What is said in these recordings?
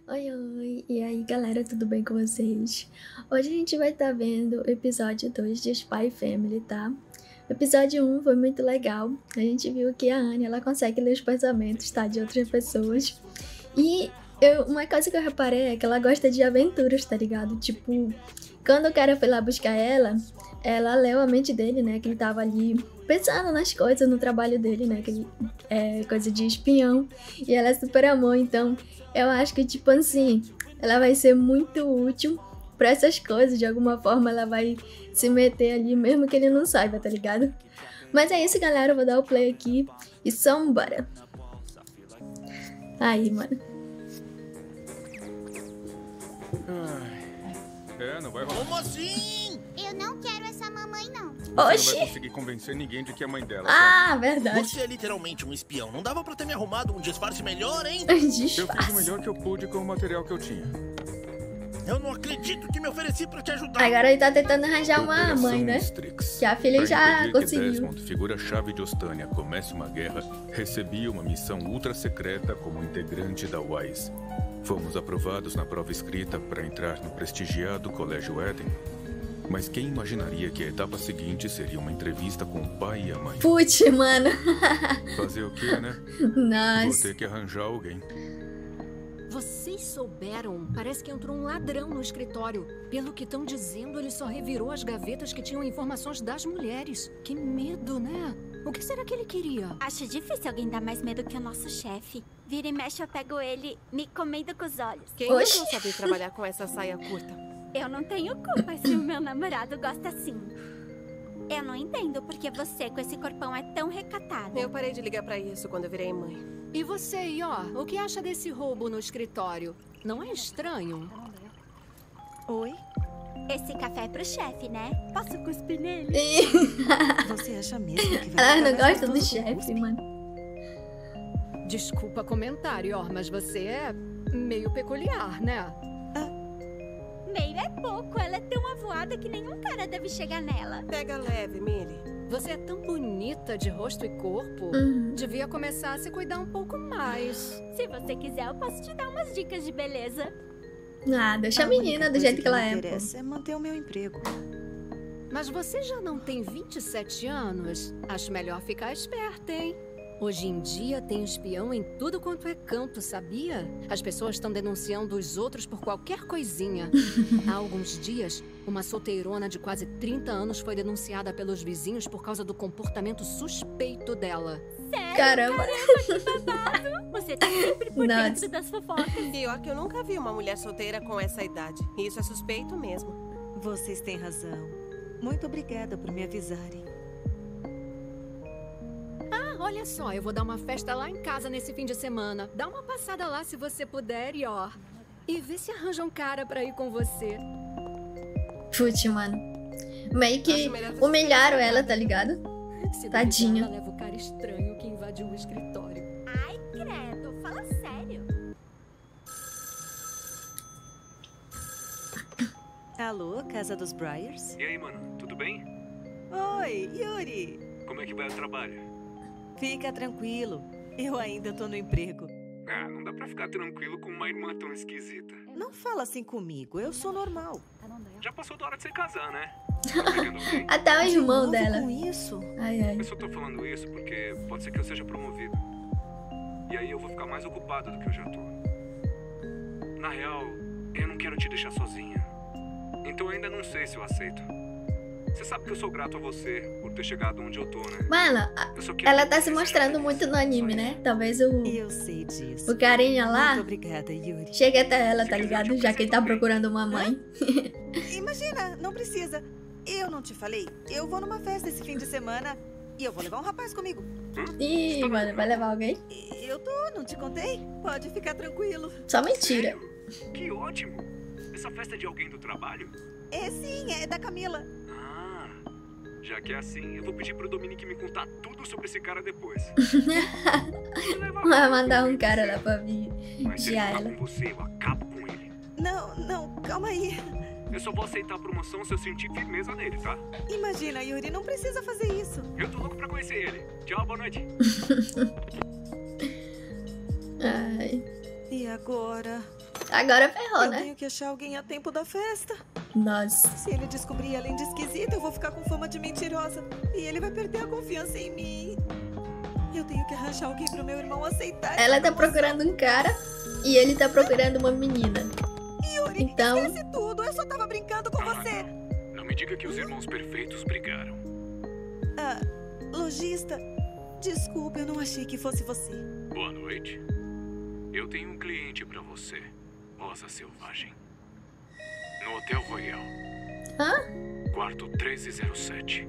Oi, oi! E aí, galera, tudo bem com vocês? Hoje a gente vai estar vendo o episódio 2 de Spy Family, tá? O episódio 1 foi muito legal. A gente viu que a Anne, ela consegue ler os pensamentos, tá? De outras pessoas. E uma coisa que eu reparei é que ela gosta de aventuras, tá ligado? Tipo, quando o cara foi lá buscar ela leu a mente dele, né? Que ele tava ali pensando nas coisas, no trabalho dele, né? Que ele é coisa de espião. E ela super amou, então eu acho que, tipo assim, ela vai ser muito útil pra essas coisas. De alguma forma ela vai se meter ali, mesmo que ele não saiba, tá ligado? Mas é isso, galera. Eu vou dar o play aqui e vambora. Aí, mano. Não vai rolar. Como assim? Eu não quero essa mamãe, não. Você não Oxi! vai conseguir convencer ninguém de que é mãe dela. Ah, verdade. Você é literalmente um espião. Não dava pra ter me arrumado um disfarce melhor, hein? Eu fiz o Disfarce. melhor que eu pude com o material que eu tinha. Eu não acredito que me ofereci pra te ajudar. Agora ele tá tentando arranjar uma Operação mãe, né? Strix. Que a filha Pra já impedir que conseguiu. Desmond, figura-chave de Ostânia, comece uma guerra, recebi uma missão ultra-secreta como integrante da WISE. Fomos aprovados na prova escrita para entrar no prestigiado Colégio Eden. Mas quem imaginaria que a etapa seguinte seria uma entrevista com o pai e a mãe? Putz, mano. Fazer o quê, né? Vou Nossa. ter que arranjar alguém. Vocês souberam? Parece que entrou um ladrão no escritório. Pelo que estão dizendo, ele só revirou as gavetas que tinham informações das mulheres. Que medo, né? O que será que ele queria? Acho difícil alguém dar mais medo que o nosso chefe. Vira e mexe, eu pego ele me comendo com os olhos. Quem não Oxi. sabe trabalhar com essa saia curta? Eu não tenho culpa se o meu namorado gosta assim. Eu não entendo porque você com esse corpão é tão recatado. Eu parei de ligar pra isso quando eu virei mãe. E você, Ió, o que acha desse roubo no escritório? Não é estranho? Oi? Esse café é pro chefe, né? Posso cuspir nele? Você acha mesmo que vai Ela não ficar mais gosta do gostoso com chefe, cuspe? mano. Desculpa comentário, Ió, mas você é meio peculiar, né? Meio é pouco, ela é tão avoada que nenhum cara deve chegar nela. Pega leve, Millie. Você é tão bonita de rosto e corpo. Uhum. Devia começar a se cuidar um pouco mais. Se você quiser, eu posso te dar umas dicas de beleza. Ah, deixa a menina do jeito que ela é, pô. interessa é manter o meu emprego. Mas você já não tem 27 anos? Acho melhor ficar esperta, hein? Hoje em dia tem espião em tudo quanto é canto, sabia? As pessoas estão denunciando os outros por qualquer coisinha. Há alguns dias, uma solteirona de quase 30 anos foi denunciada pelos vizinhos por causa do comportamento suspeito dela. Sério? Caramba. Você tá sempre por Nossa. dentro das fofocas. Pior que eu nunca vi uma mulher solteira com essa idade. E isso é suspeito mesmo. Vocês têm razão. Muito obrigada por me avisarem. Olha só, eu vou dar uma festa lá em casa nesse fim de semana. Dá uma passada lá se você puder, Ió. E vê se arranja um cara pra ir com você. Putz, mano. Meio que Acho melhor você humilharam ela, tá ligado? Se Tadinha. duvidar, ela leva o cara estranho que invadiu o escritório. Ai, credo, fala sério. Alô, Casa dos Briars? E aí, mano, tudo bem? Oi, Yuri. Como é que vai o trabalho? Fica tranquilo. Eu ainda tô no emprego. Ah, não dá pra ficar tranquilo com uma irmã tão esquisita. Não fala assim comigo, eu sou normal. Já passou da hora de você casar, né? Tá pegando alguém? Até o De irmão novo dela. com isso? Ai, ai. Eu só tô falando isso porque pode ser que eu seja promovido. E aí eu vou ficar mais ocupado do que eu já tô. Na real, eu não quero te deixar sozinha. Então eu ainda não sei se eu aceito. Você sabe que eu sou grato a você por ter chegado onde eu tô, né? Mano, Eu só quero ela que tá você se seja mostrando feliz. muito no anime, né? Talvez o Eu sei disso. carinha lá Muito obrigada, Yuri. chegue até ela, Se tá quiser, eu ligado? te Já que ele tá apresento procurando uma mãe. Imagina, não precisa. Eu não te falei? Eu vou numa festa esse fim de semana e eu vou levar um rapaz comigo. Ih, mano, vai levar alguém? Eu tô, não te contei? Pode ficar tranquilo. Só mentira. Sério? Que ótimo! Essa festa é de alguém do trabalho? É sim, é da Camila. Ah, já que é assim, eu vou pedir pro Dominique me contar tudo sobre esse cara depois. Vai mandar um cara lá pra vir Mas se ele vigiar falar ela. com você, eu acabo com ele. Não, calma aí. Eu só vou aceitar a promoção se eu sentir firmeza nele, tá? Imagina, Yuri, não precisa fazer isso. Eu tô louco pra conhecer ele. Tchau, boa noite. Ai. E agora? Agora ferrou, Eu né? tenho que achar alguém a tempo da festa. Nossa. Se ele descobrir além de esquisita, eu vou ficar com fama de mentirosa. E ele vai perder a confiança em mim. Eu tenho que arranjar alguém pro meu irmão aceitar. Ela tá procurando um cara e ele tá procurando uma menina. Yuri, Então- esquece tudo. Eu só tava brincando com você. Não me diga que os irmãos perfeitos brigaram. Ah, lojista, desculpa, eu não achei que fosse você. Boa noite. Eu tenho um cliente pra você, Rosa Selvagem. No Hotel Royal. Hã? Quarto 1307.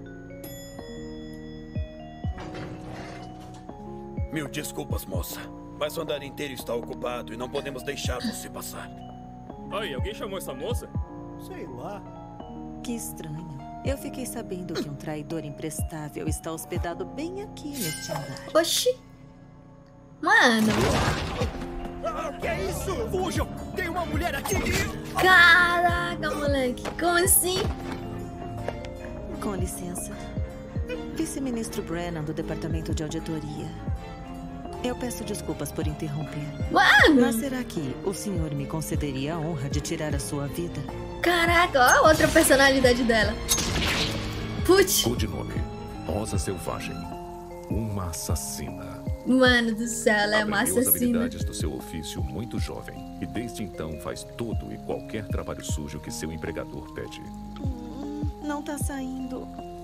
Mil desculpas, moça. Mas o andar inteiro está ocupado e não podemos deixar você passar. Ai, alguém chamou essa moça? Sei lá. Que estranho. Eu fiquei sabendo que um traidor imprestável está hospedado bem aqui neste andar. Oxi. Mano. Que é isso? Fujam! Tem uma mulher aqui! Caraca, moleque. Como assim? Com licença. Vice-ministro Brennan do Departamento de Auditoria. Eu peço desculpas por interromper. Mano. Mas será que o senhor me concederia a honra de tirar a sua vida? Caraca, ó a outra personalidade dela. Putz. Codinome: Rosa Selvagem. Uma assassina. Mano do céu, ela é uma Aprendeu as assassina. habilidades do seu ofício muito jovem. E desde então faz todo e qualquer trabalho sujo que seu empregador pede. Não tá saindo.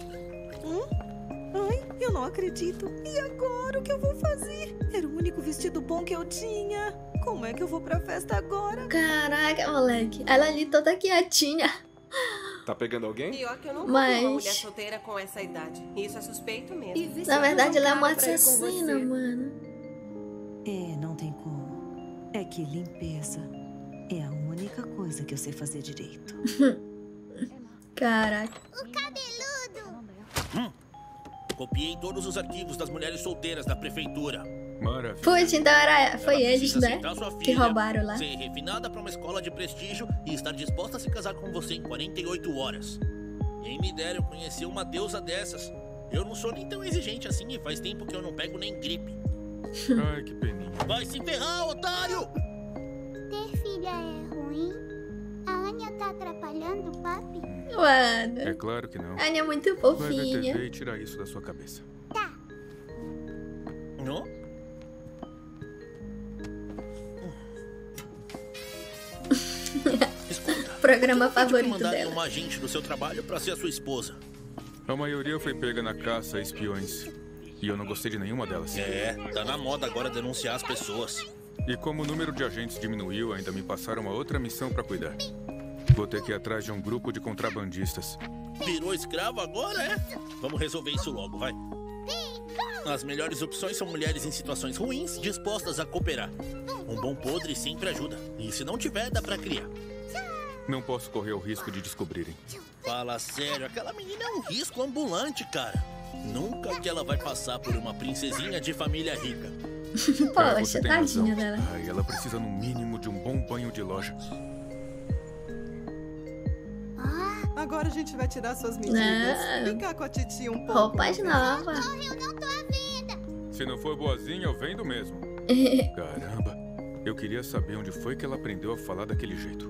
Ai, eu não acredito. E agora o que eu vou fazer? Era o único vestido bom que eu tinha. Como é que eu vou pra festa agora? Caraca, moleque. Ela ali toda quietinha. Tá pegando alguém? Pior que eu nunca Mas- vi uma mulher solteira com essa idade. Isso é suspeito mesmo. Na verdade, ela é uma cara pra ir com assassina, você. mano. É, não tem como. É que limpeza é a única coisa que eu sei fazer direito. Caraca. Copiei todos os arquivos das mulheres solteiras da prefeitura. Maravilha. Putz, então foi Ela eles, precisa né? aceitar sua Que filha, roubaram lá. ser refinada pra uma escola de prestígio e estar disposta a se casar com você em 48 horas. Quem me dera eu conhecer uma deusa dessas. Eu não sou nem tão exigente assim e faz tempo que eu não pego nem gripe. Ai, que peninha. Vai se ferrar, otário! Ter filha é ruim? A Anya tá atrapalhando o papi? Mano. É claro que não. A Anya é muito Vai ver fofinha. TV e tirar isso da sua cabeça. Não? Programa Pede favorito pra mandar dela. uma agente do seu trabalho pra ser a sua esposa. A maioria foi pega na caça a espiões. E eu não gostei de nenhuma delas. É, tá na moda agora denunciar as pessoas. E como o número de agentes diminuiu, ainda me passaram uma outra missão pra cuidar. Vou ter que ir atrás de um grupo de contrabandistas. Virou escravo agora, é? Vamos resolver isso logo, vai. As melhores opções são mulheres em situações ruins dispostas a cooperar. Um bom podre sempre ajuda. E se não tiver, dá pra criar. Não posso correr o risco de descobrirem. Fala sério, aquela menina é um risco ambulante, cara. Nunca que ela vai passar por uma princesinha de família rica. Poxa, você tem razão. tadinha dela. Ai, ela precisa no mínimo de um bom banho de loja. Agora a gente vai tirar suas medidas. Não. Vem cá com a titia um pouco. Roupas novas. Se não for boazinha, eu vendo mesmo. Caramba, eu queria saber onde foi que ela aprendeu a falar daquele jeito.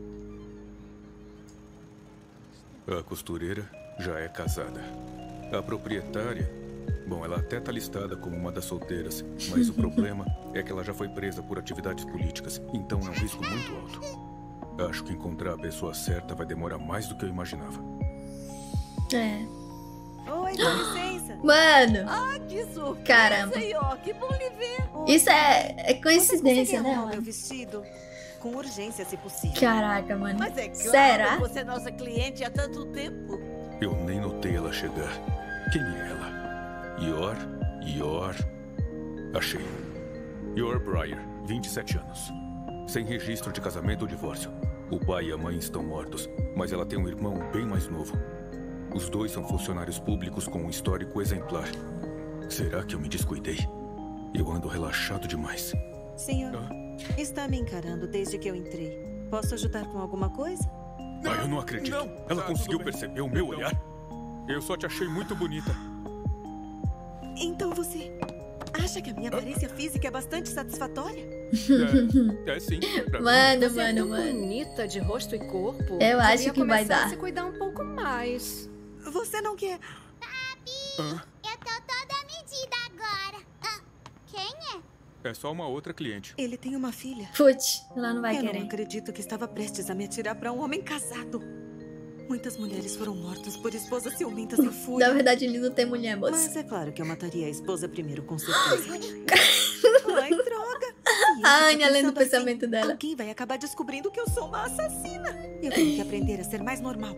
A costureira já é casada. A proprietária, bom, ela até tá listada como uma das solteiras, mas o problema é que ela já foi presa por atividades políticas, então é um risco muito alto. Acho que encontrar a pessoa certa vai demorar mais do que eu imaginava. É. Oi, dá licença. Mano. Ah, que surpresa. Caramba. E, ó, que bom lhe ver. Isso é coincidência, né, Meu mano? vestido com urgência, se possível. Caraca, mano. Mas é claro, Será? você é nossa cliente há tanto tempo. Eu nem notei ela chegar. Quem é ela? Yor. Achei. Yor Breyer, 27 anos. Sem registro de casamento ou divórcio. O pai e a mãe estão mortos, mas ela tem um irmão bem mais novo. Os dois são funcionários públicos com um histórico exemplar. Será que eu me descuidei? Eu ando relaxado demais. Senhor, está me encarando desde que eu entrei. Posso ajudar com alguma coisa? Ah, eu não acredito. Ela conseguiu perceber o meu olhar? Eu só te achei muito bonita. Então você Acha que a minha aparência física é bastante satisfatória? É sim. Mano, Você é tão bonita de rosto e corpo. Eu acho Devia que vai começar dar. a se cuidar um pouco mais. Você não quer... Eu tô toda medida agora. Quem é? É só uma outra cliente. Ele tem uma filha. Putz, ela não vai Eu querer. não acredito que estava prestes a me atirar para um homem casado. Muitas mulheres foram mortas por esposas ciumentas em fúria. Na verdade, ele não tem mulher, moça. Mas é claro que eu mataria a esposa primeiro, com certeza. Ai, droga! A Anya lendo o pensamento dela. Alguém vai acabar descobrindo que eu sou uma assassina. Eu tenho que aprender a ser mais normal.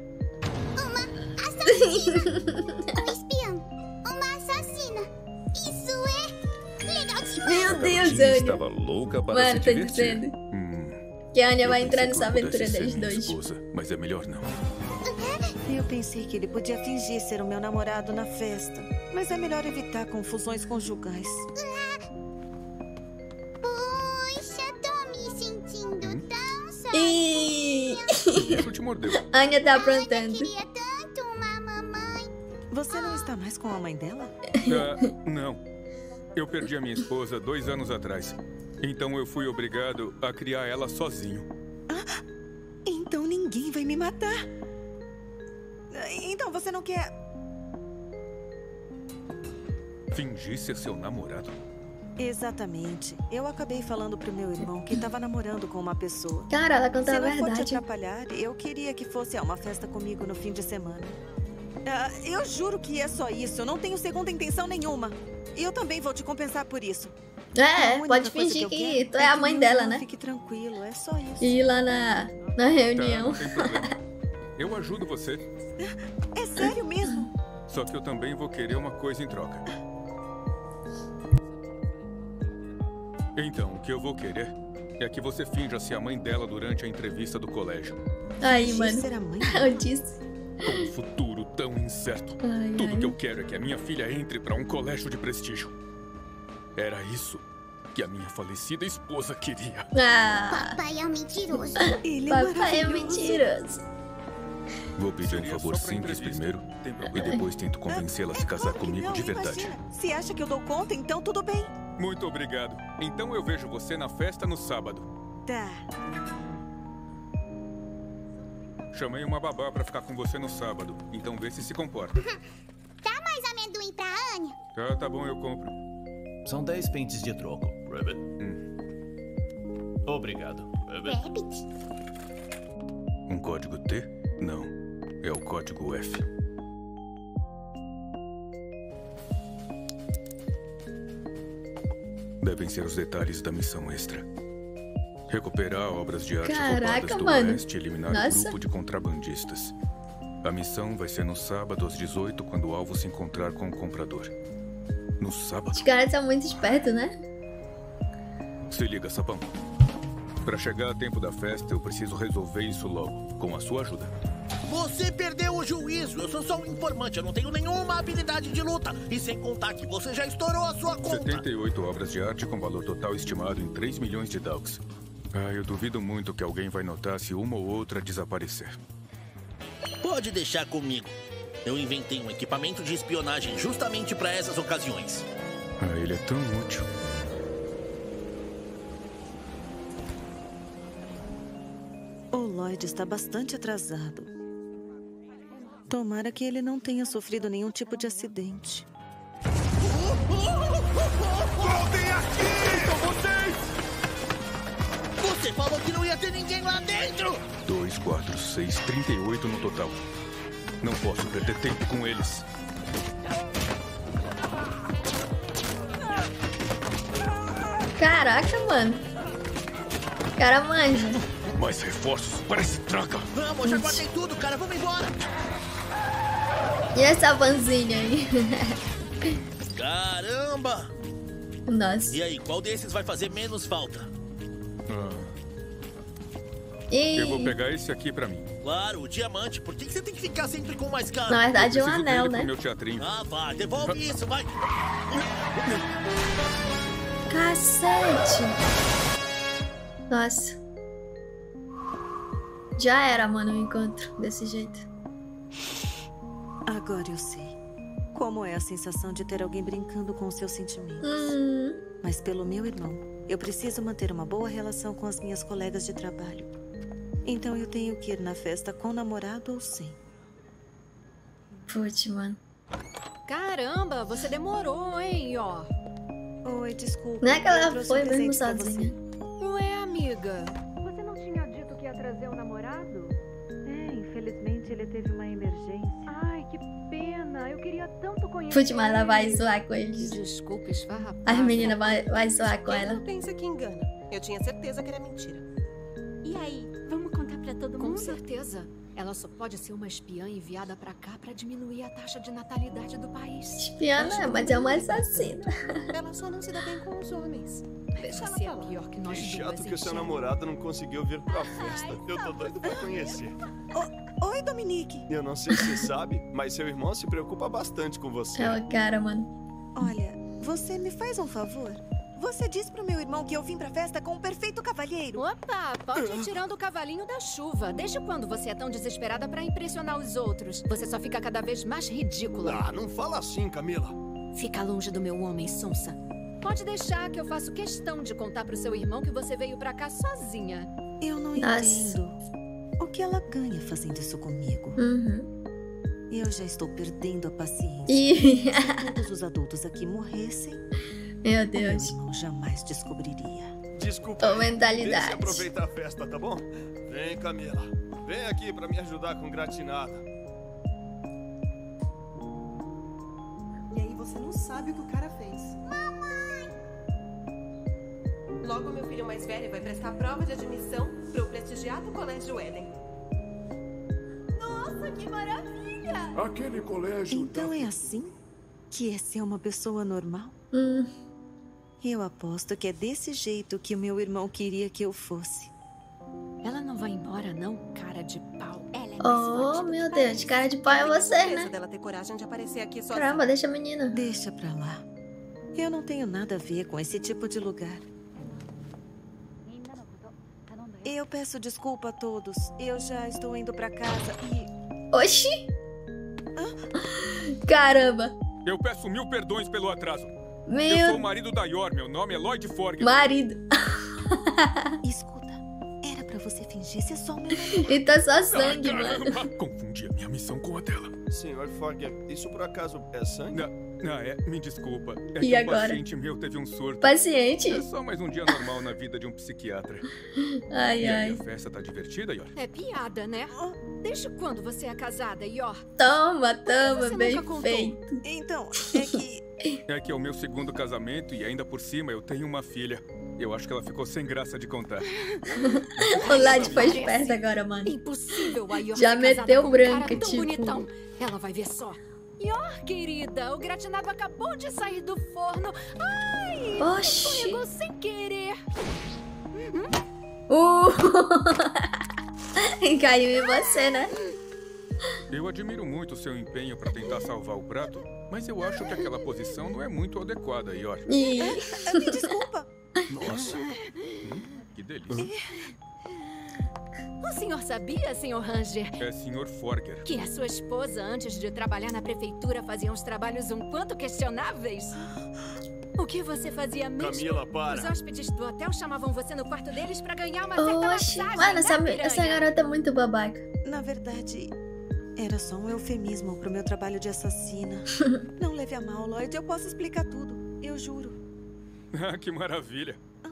Um espião. Uma assassina. Isso é legal demais. Meu Deus, Garotinha Anya. estava louca para Mano, se tô divertir. dizendo que a Anya vai entrar nessa Eu pensei que aventura pudesse das ser minha dois. esposa, mas é melhor não. Eu pensei que ele podia fingir ser o meu namorado na festa. Mas é melhor evitar confusões conjugais. Puxa, tô me sentindo tão só. Isso te mordeu. A Anya tá aprontando. Queria tanto uma mamãe. Você não está mais com a mãe dela? Não. Eu perdi a minha esposa 2 anos atrás. Então eu fui obrigado a criar ela sozinho. Então ninguém vai me matar. Então você não quer... Fingir ser seu namorado? Exatamente. Eu acabei falando pro meu irmão que estava namorando com uma pessoa. Cara, ela contou a Se não for te verdade. atrapalhar, eu queria que fosse a uma festa comigo no fim de semana. Eu juro que é só isso. Eu não tenho segunda intenção nenhuma. E eu também vou te compensar por isso. É, pode fingir que tu é a mãe dela, né? Fique tranquilo, é só isso. E ir lá na reunião. Tá, não tem problema. Eu ajudo você. É sério mesmo? Só que eu também vou querer uma coisa em troca. Então, o que eu vou querer é que você finja ser a mãe dela durante a entrevista do colégio. Aí, mano. Ser a mãe? Eu disse. Com um futuro tão incerto. Ai, Tudo ai. que eu quero é que a minha filha entre para um colégio de prestígio. Era isso que a minha falecida esposa queria. Ah, Papai é um mentiroso. Ele papai é mentiroso. Vou pedir um favor simples primeiro e depois tento convencê-la a se casar comigo de verdade. Imagina. Se acha que eu dou conta, então tudo bem. Muito obrigado. Então eu vejo você na festa no sábado. Tá. Chamei uma babá pra ficar com você no sábado, então vê se comporta. Dá mais amendoim pra Anya? Tá bom, eu compro. São 10 pentes de troco, Rabbit. Obrigado, Rabbit. Rabbit? Um código T? Não, é o código F. Devem ser os detalhes da missão extra. Recuperar obras de arte roubadas do Oeste e eliminar o grupo de contrabandistas. A missão vai ser no sábado às 18, quando o alvo se encontrar com o comprador. No sábado? Os caras são muito espertos, né? Se liga, sapão. Para chegar a tempo da festa, eu preciso resolver isso logo, com a sua ajuda. Você perdeu o juízo. Eu sou só um informante. Eu não tenho nenhuma habilidade de luta. E sem contar que você já estourou a sua conta. 78 obras de arte com valor total estimado em 3 milhões de Dalks. Eu duvido muito que alguém vai notar se uma ou outra desaparecer. Pode deixar comigo. Eu inventei um equipamento de espionagem justamente para essas ocasiões. Ele é tão útil. O Lloyd está bastante atrasado. Tomara que ele não tenha sofrido nenhum tipo de acidente. Voltem aqui! São vocês! Você falou que não ia ter ninguém lá dentro! 2, 4, 6, 38 no total. Não posso perder tempo com eles. Caraca, mano. O cara manja. Mais reforços, parece traca. Vamos, já guardei tudo, cara. Vamos embora. E essa vanzinha aí? Caramba! Nossa. E aí, qual desses vai fazer menos falta? E... Eu vou pegar esse aqui pra mim. Claro, o diamante. Por que você tem que ficar sempre com o mais caro? Na verdade é um anel, né? Meu teatrinho. Vai, devolve isso, vai. Cacete. Nossa. Já era, mano, o encontro desse jeito. Agora eu sei. como é a sensação de ter alguém brincando com os seus sentimentos. Mas pelo meu irmão, eu preciso manter uma boa relação com as minhas colegas de trabalho. Então eu tenho que ir na festa com namorado ou sem. Putz, mano. Caramba, você demorou, hein, ó. Oi, desculpa. Não é que ela foi mesmo sozinha. Ué, amiga. Você não tinha dito que ia trazer um namorado? Infelizmente ele teve uma emergência. Ai, que pena. Eu queria tanto conhecer. Putz, mas ela vai zoar com eles. Desculpa, esfarrapada. As meninas vai zoar com ela. Não pensa que engana. Eu tinha certeza que era mentira. E aí, vamos contar pra todo mundo? Com certeza. Ela só pode ser uma espiã enviada pra cá pra diminuir a taxa de natalidade do país. Espiã não, mas é uma assassina. Ela só não se dá bem com os homens. Deixa ela Você é pior que nós Que chato duas, que o seu hein, namorado não conseguiu vir pra festa. Eu tô doido pra conhecer. Oi, Dominique. Eu não sei se você sabe, mas seu irmão se preocupa bastante com você. É o cara, mano. Olha, você me faz um favor? Você disse pro meu irmão que eu vim pra festa com um perfeito cavalheiro. Opa, pode ir tirando o cavalinho da chuva. Desde quando você é tão desesperada pra impressionar os outros? Você só fica cada vez mais ridícula. Ah, não fala assim, Camila. Fica longe do meu homem, sonsa. Pode deixar que eu faço questão de contar pro seu irmão que você veio pra cá sozinha. Eu não entendo. O que ela ganha fazendo isso comigo? Eu já estou perdendo a paciência. Se todos os adultos aqui morressem, meu Deus. Meu irmão jamais descobriria. Desculpa. Mentalidade. Deixa eu aproveitar a festa, tá bom? Vem, Camila. Vem aqui pra me ajudar com gratinada. E aí você não sabe o que o cara fez. Logo, meu filho mais velho vai prestar prova de admissão pro prestigiado Colégio Eden. Nossa, que maravilha! Aquele colégio... Então é assim que é ser uma pessoa normal? Eu aposto que é desse jeito que o meu irmão queria que eu fosse. Ela não vai embora, não, cara de pau. Ela é Oh, meu Deus, cara de pau é você, né? Dela ter coragem de aparecer aqui sozinha. Caramba, deixa a menina. Deixa pra lá. Eu não tenho nada a ver com esse tipo de lugar. Eu peço desculpa a todos. Eu já estou indo pra casa e... Oxi! Caramba! Eu peço 1000 perdões pelo atraso. Eu sou o marido da Yor, meu nome é Lloyd Forger. Marido. Escuta, era pra você fingir ser só o meu namorado. E tá só sangue, mano. Confundi a minha missão com a dela. Senhor Forger, isso por acaso é sangue? Me desculpa. É E que agora? um paciente meu teve um surto. Paciente? É só mais um dia normal na vida de um psiquiatra. Ai, e aí, ai. a festa tá divertida, Yor? É piada, né? Desde quando você é casada, Yor? Toma, Você bem nunca contou? feito. Então, é que... É que é o meu segundo casamento e ainda por cima eu tenho uma filha. Eu acho que ela ficou sem graça de contar. O Lloyd foi esperto agora, mano. Impossível a Yor Já ser meteu casada com um branca, cara tão tipo. bonitão. Ela vai ver só. Yor, querida, o gratinado acabou de sair do forno. Ai, Oxi. escorregou sem querer. Caiu em você, né? Eu admiro muito o seu empenho pra tentar salvar o prato, mas eu acho que aquela posição não é muito adequada, Yor. Me desculpa. Nossa. Que delícia. O senhor sabia, senhor Ranger, É Sr. Forger. que a sua esposa, antes de trabalhar na prefeitura, fazia uns trabalhos um quanto questionáveis? O que você fazia mesmo? Camila, para. Os hóspedes do hotel chamavam você no quarto deles pra ganhar uma certa Oxi. massagem, Mano, né, essa piranha? garota é muito babaca. Na verdade, era só um eufemismo pro meu trabalho de assassina. Não leve a mal, Lloyd. Eu posso explicar tudo. Eu juro. Ah, que maravilha.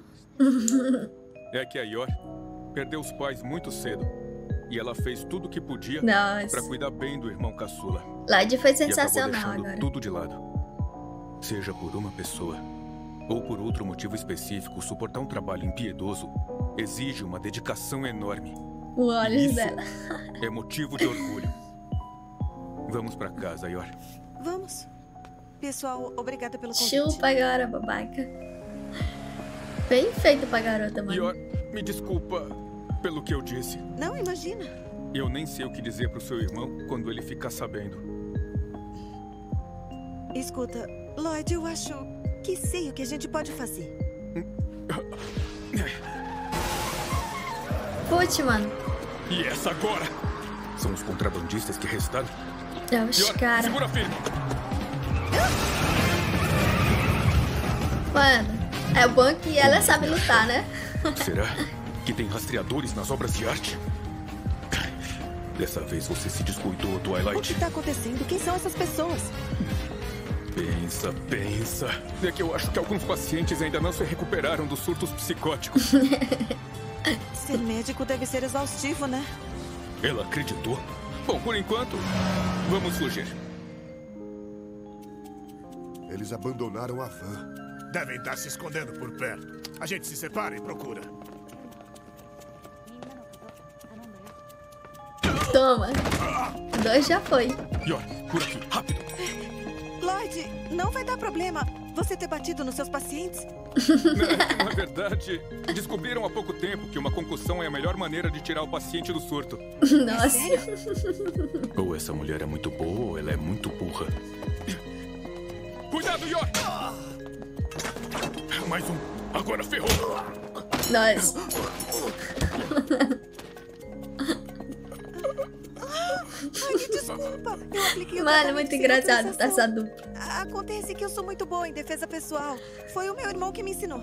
É que a Yor perdeu os pais muito cedo. E ela fez tudo o que podia Nossa. pra cuidar bem do irmão caçula. Lloyd foi E acabou sensacional deixando agora. tudo de lado. Seja por uma pessoa ou por outro motivo específico, suportar um trabalho impiedoso exige uma dedicação enorme. O olhos Isso dela. é motivo de orgulho. Vamos pra casa, Yor. Vamos. Pessoal, obrigada pelo convite. Chupa agora, babaca. Bem feito pra garota, mano. Yor, me desculpa pelo que eu disse. Não, imagina. Eu nem sei o que dizer pro seu irmão quando ele ficar sabendo. Escuta, Lloyd, eu acho que sei o que a gente pode fazer. Putz, mano. E essa agora? São os contrabandistas que restaram? É os Yor, caras. segura firme. Mano, é bom que ela sabe lutar, né? Será que tem rastreadores nas obras de arte? Dessa vez você se descuidou, Twilight. O que tá acontecendo? Quem são essas pessoas? Pensa. É que eu acho que alguns pacientes ainda não se recuperaram dos surtos psicóticos. Ser médico deve ser exaustivo, né? Ela acreditou? Bom, por enquanto, vamos fugir. Eles abandonaram a van. Devem estar se escondendo por perto. A gente se separa e procura. Toma. 2 já foi. Yor, por aqui, rápido. Lloyd, não vai dar problema você ter batido nos seus pacientes? Na verdade, descobriram há pouco tempo que uma concussão é a melhor maneira de tirar o paciente do surto. Nossa. Ou essa mulher é muito boa ou ela é muito burra. Cuidado, Yor! Mais um. Agora ferrou. Nossa. Ai, desculpa. Eu apliquei o Mano, muito engraçado essa dupla. Acontece que eu sou muito boa em defesa pessoal. Foi o meu irmão que me ensinou.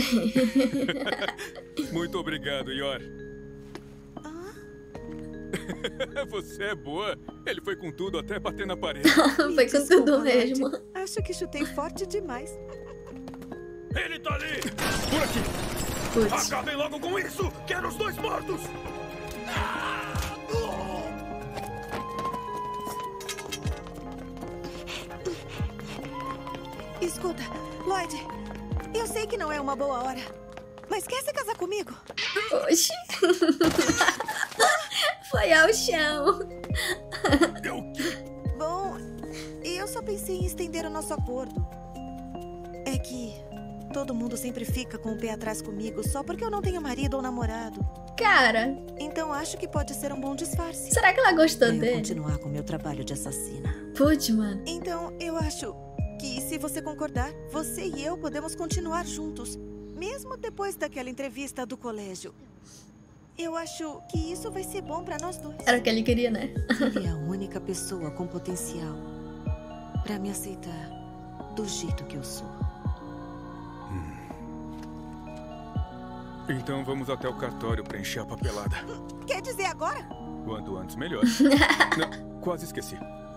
Muito obrigado, Yor. Você é boa. Ele foi com tudo até bater na parede. Foi com tudo mesmo. Acho que chutei forte demais. Ele tá ali! Por aqui! Putz. Acabem logo com isso! Quero os 2 mortos! Escuta, Lloyd, eu sei que não é uma boa hora, mas quer se casar comigo? Oxi. Foi ao chão. Bom, eu só pensei em estender o nosso acordo. É que todo mundo sempre fica com o pé atrás comigo só porque eu não tenho marido ou namorado. Cara. Então acho que pode ser um bom disfarce. Será que ela gostou dele? Continuar com meu trabalho de assassina. Putz, mano. Então eu acho que, se você concordar, você e eu podemos continuar juntos, mesmo depois daquela entrevista do colégio. Eu acho que isso vai ser bom pra nós dois. Era o que ele queria, né? Ele é a única pessoa com potencial pra me aceitar do jeito que eu sou. Então vamos até o cartório preencher a papelada. Quer dizer agora? Quanto antes, melhor. Não, quase esqueci.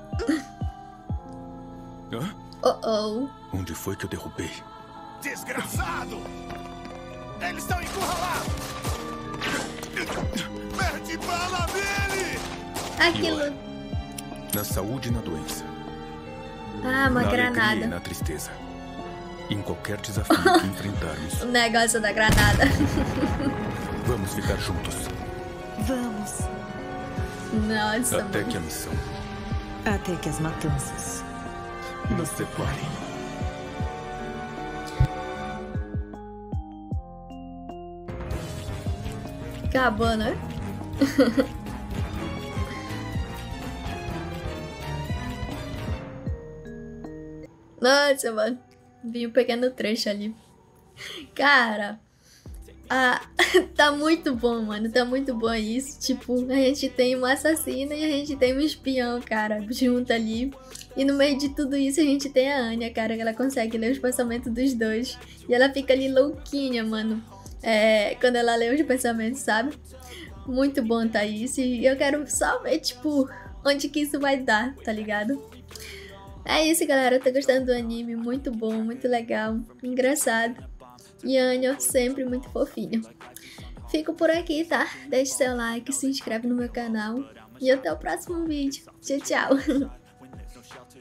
Hã? Onde foi que eu derrubei? Desgraçado! Eles estão encurralados! Mete bala nele! Aquilo. Na saúde e na doença. Ah, uma na granada. Alegria e na tristeza. Em qualquer desafio que enfrentarmos. O negócio da granada. Vamos ficar juntos. Vamos. Nossa, até mano. Que a missão. Até que as matanças nos separem. Acabou, né? Nossa, mano. Vi um pequeno trecho ali. Cara. Tá muito bom, mano. Tá muito bom isso. Tipo, a gente tem uma assassina e a gente tem um espião, cara, junto ali. E no meio de tudo isso a gente tem a Anya, cara, que ela consegue ler os pensamentos dos dois. E ela fica ali louquinha, mano. Quando ela lê os pensamentos, sabe? Muito bom tá isso. E eu quero só ver, tipo, onde que isso vai dar, tá ligado? É isso, galera. Eu tô gostando do anime. Muito bom, muito legal, engraçado. E Anya sempre muito fofinho. Fico por aqui, tá? Deixe seu like, se inscreve no meu canal. E até o próximo vídeo. Tchau, tchau.